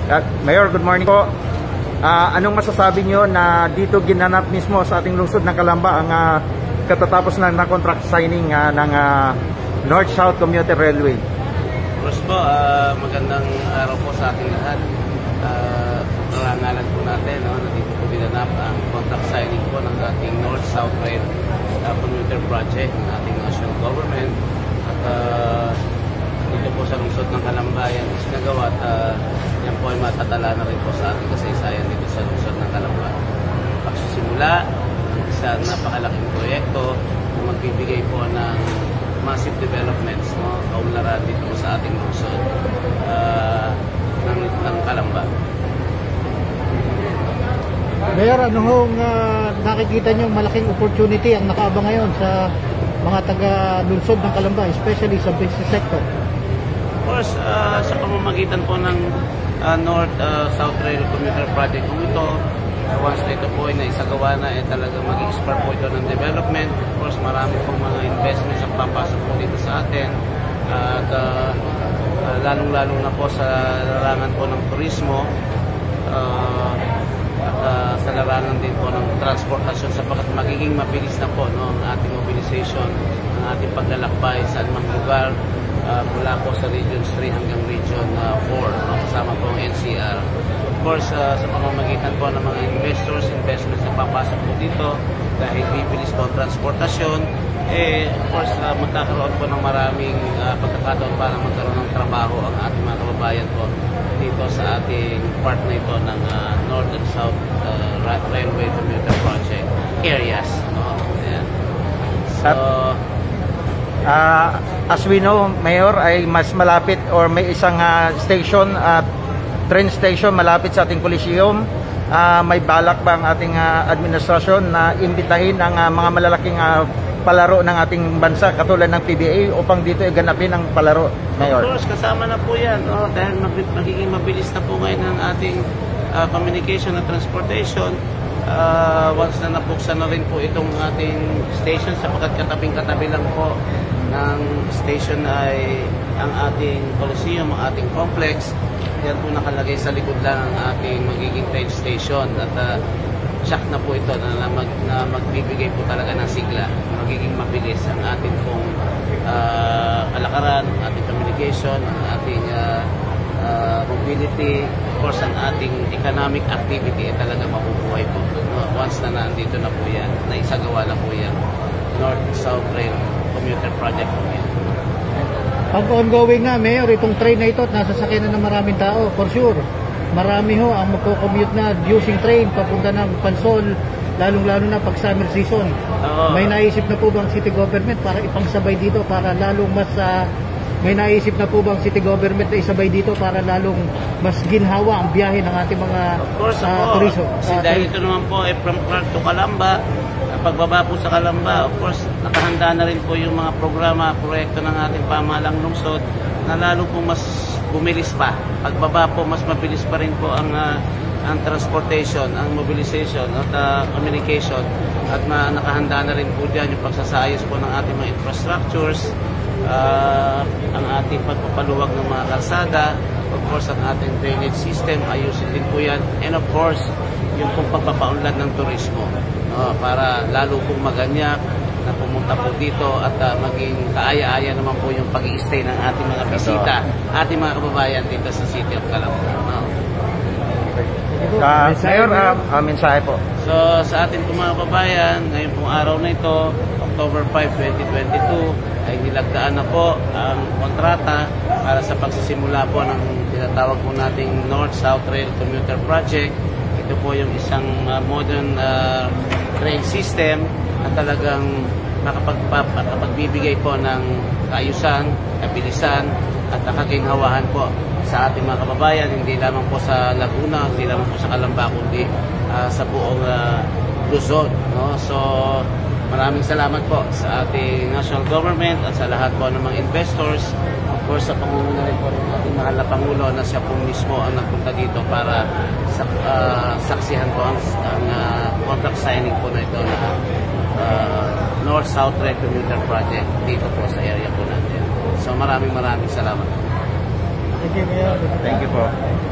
Mayor, good morning po. Anong masasabi nyo na dito ginanap mismo sa ating lungsod ng Calamba ang katatapos na contract signing ng North-South Commuter Railway? First po, magandang araw po sa ating lahat. Narangalan po natin na dito po ginanap ang contract signing po ng ating North-South Rail Commuter Project ng ating national government. At dito po sa lungsod ng Calamba yan is nagawa at yan po ay matatala na rin po sa ating kasaysayan dito sa lungsod ng Calamba. Pagsisimula ng isang napakalaking proyekto na magbibigay po ng massive developments, kaunlaran dito po sa ating lungsod ng Calamba. Mayor, ano hong nakikita nyo malaking opportunity ang nakaabang ngayon sa mga taga-lungsod ng Calamba, especially sa business sector? Of course, sa pamamagitan po ng North-South Rail Commuter Project kung ito, once na ito po ay naisagawa na, talagang mag-i-spark po ito ng development. Of course, marami pong mga investments ang papasok po dito sa atin. At lalong-lalong na po sa larangan po ng turismo at sa larangan din po ng transportasyon, sapagkat magiging mabilis na po ang ating mobilization, ang ating paglalakbay sa anumang lugar mula po sa Region 3 hanggang Region 4, kasama po ang NCR. Of course, sa pamamagitan po ng mga investments na papasok po dito, dahil bibilis po ang transportasyon, of course, magkakaroon po ng maraming pagkakataon para magkaroon ng trabaho ang ating mga kababayan po dito sa ating part na ito ng North and South Railway Commuter Project areas. Ayan. So, as we know, Mayor, ay mas malapit or may isang station at train station malapit sa ating Coliseum. May balak ba ang ating administrasyon na imbitahin ang mga malalaking palaro ng ating bansa katulad ng PBA upang dito iganapin ang palaro, Mayor? Of course, kasama na po yan dahil magiging mabilis na po ngayon ang ating communication at transportation. Once na napuksan na rin po itong ating station, sapagkat katabing-katabi lang po ng station ay ang ating Coliseum, ang ating complex. Yan po nakalagay sa likod lang ang ating magiging train station at check na po ito na magbibigay po talaga ng sigla. Magiging mabilis ang ating pong kalakaran, ang ating communication, ang ating mobility, of course ang ating economic activity ay talaga mabubuhay po. Once na nandito na po yan, naisagawa na po yan, North-South Rail Commuter Project po yan. Pag ongoing na, Mayor, itong train na ito at nasasakyan na ng maraming tao, for sure. Marami ho ang magko-commute na using train papunta ng Pansol, lalong-lalo na pag summer season. May naisip na po bang city government para ipangsabay dito para lalong mas may naisip na po bang city government na isabay dito para lalong mas ginhawa ang biyahe ng ating mga turismo? Dahil ito naman po ay from Clark to Calamba, pagbaba po sa Calamba, of course, nakahanda na rin po yung mga programa, proyekto ng ating pamahalang lungsod na lalo po mas bumilis pa. Pagbaba po, mas mabilis pa rin po ang transportation, ang mobilization at communication, at nakahanda na rin po dyan yung pagsasayos po ng ating mga infrastructures, ang ating pagpapaluwag ng mga kalsada, of course, ang ating drainage system, ayusin din po yan, and of course, yung pong pagpapaunlad ng turismo para lalo pong maganyak na pumunta po dito at maging kaaya-aya naman po yung pag-i-stay ng ating mga bisita, ating mga kababayan dito sa City of Calamba. Mayor, mensahe po. So sa ating mga kababayan, ngayon pong araw na ito, October 5, 2022, ay nilagdaan na po ang kontrata para sa pagsisimula po ng tinatawag po nating North-South Rail Commuter Project. Ito po yung isang modern train system na talagang makapagbibigay po ng kaayusan, kabilisan at kaginhawahan po sa ating mga kababayan, hindi lamang po sa Laguna, hindi lamang po sa Calamba, kundi sa buong Luzon. So maraming salamat po sa ating national government at sa lahat po ng mga investors. Of course, sa pangunguna rin po ng ating mahal na Pangulo na siya po mismo ang nagpunta dito para saksihan po ang contract signing po na ito na North-South Rail Commuter Project dito po sa area po natin. So maraming salamat. Thank you, Mayor. Thank you po.